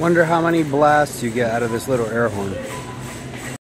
Wonder how many blasts you get out of this little air horn.